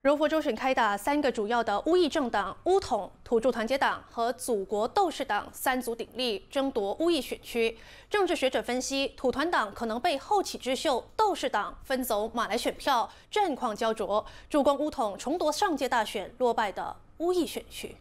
柔佛州选开打，3个主要的乌裔政党乌统、土著团结党和祖国斗士党3组鼎立争夺乌裔选区。政治学者分析，土团党可能被后起之秀斗士党分走马来选票，战况焦灼，助攻乌统重夺上届大选落败的乌裔选区。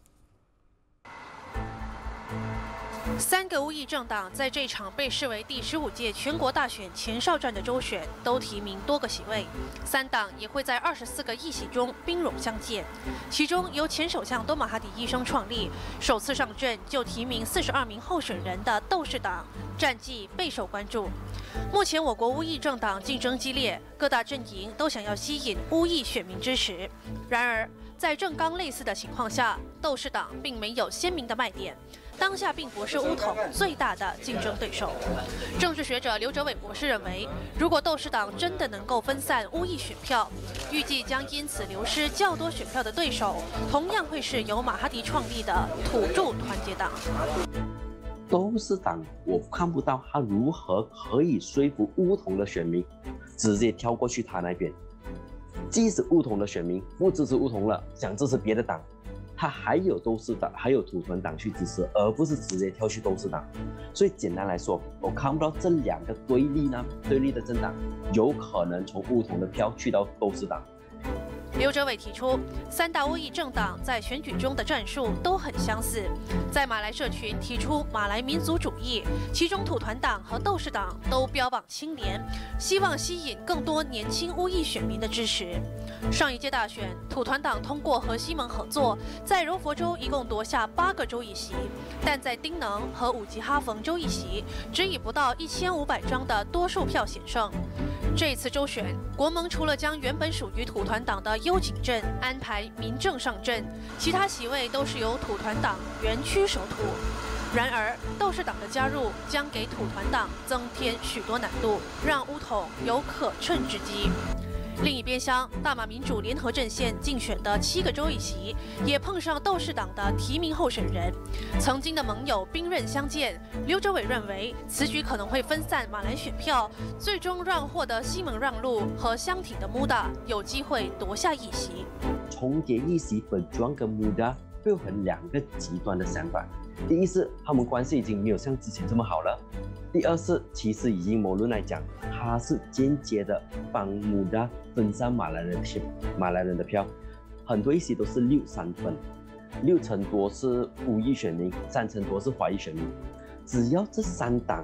3个乌裔政党在这场被视为第15届全国大选前哨战的州选，都提名多个席位。3党也会在24个议席中兵戎相见。其中由前首相多马哈迪医生创立，首次上阵就提名42名候选人的斗士党，战绩备受关注。目前我国乌裔政党竞争激烈，各大阵营都想要吸引乌裔选民支持。然而，在政纲类似的情况下，斗士党并没有鲜明的卖点。 当下并不是乌统最大的竞争对手。政治学者刘哲伟博士认为，如果斗士党真的能够分散乌裔选票，预计将因此流失较多选票的对手，同样会是由马哈迪创立的土著团结党。 斗士党，我看不到他如何可以说服乌统的选民直接跳过去他那边。即使乌统的选民不支持乌统了，想支持别的党。 他还有斗士党，还有土团党去支持，而不是直接跳去斗士党。所以简单来说，我看不到这2个对立的政党有可能从乌统的票去到斗士党。 刘哲伟提出，3大乌裔政党在选举中的战术都很相似，在马来社群提出马来民族主义，其中土团党和斗士党都标榜清廉，希望吸引更多年轻乌裔选民的支持。 上一届大选，土团党通过和西蒙合作，在柔佛州一共夺下8个州议席，但在丁能和五吉哈冯州议席只以不到1500张的多数票险胜。这次州选，国盟除了将原本属于土团党的优景镇安排民政上阵，其他席位都是由土团党原区守土。然而，斗士党的加入将给土团党增添许多难度，让乌统有可乘之机。 另一边厢，大马民主联合阵线竞选的7个州议席，也碰上斗士党的提名候选人。曾经的盟友兵刃相见，刘哲伟认为此举可能会分散马来选票，最终让获得西蒙让路和相挺的穆达有机会夺下议席。 重叠议席，本庄跟穆达会有2个极端的想法。第一是他们关系已经没有像之前这么好了。 第二是，其实已经某论来讲，他是间接的帮穆达分散马来人的票，很多议席都是6-3分，6成多是乌裔选民，3成多是华裔选民。只要这3党，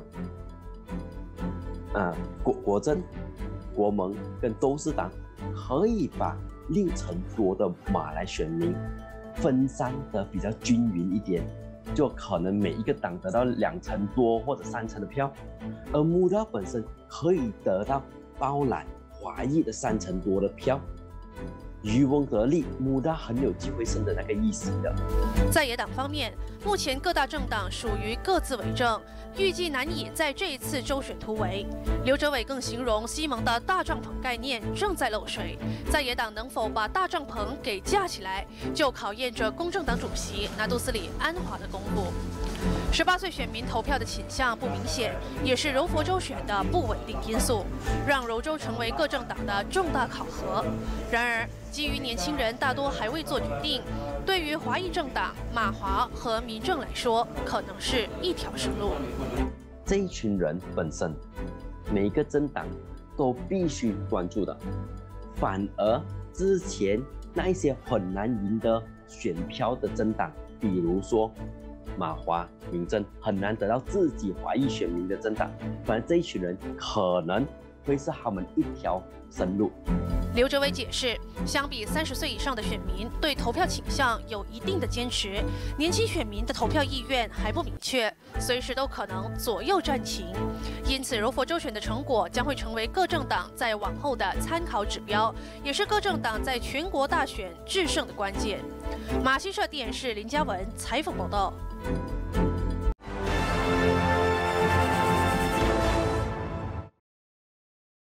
国政、国盟跟斗士党可以把6成多的马来选民分散的比较均匀一点。 就可能每一个党得到2成多或者3成的票，而穆达本身可以得到包揽华裔的3成多的票，渔翁得利，穆达很有机会胜得那个议席的。 在野党方面，目前各大政党属于各自为政，预计难以在这一次州选突围。刘哲伟更形容西蒙的大帐篷概念正在漏水，在野党能否把大帐篷给架起来，就考验着公正党主席拿督斯里安华的功夫。18岁选民投票的倾向不明显，也是柔佛州选的不稳定因素，让柔州成为各政党的重大考核。然而，基于年轻人大多还未做决定，对于华裔政党马华和民政来说，可能是一条生路。 这一群人本身，每一个政党都必须关注的，反而之前那一些很难赢得选票的政党，比如说马华、民政，很难得到自己华裔选民的政党，反而这一群人可能会是他们一条生路。 刘哲伟解释，相比30岁以上的选民对投票倾向有一定的坚持，年轻选民的投票意愿还不明确，随时都可能左右战情。因此，柔佛州选的成果将会成为各政党在往后的参考指标，也是各政党在全国大选制胜的关键。马新社电视林嘉文采访报道。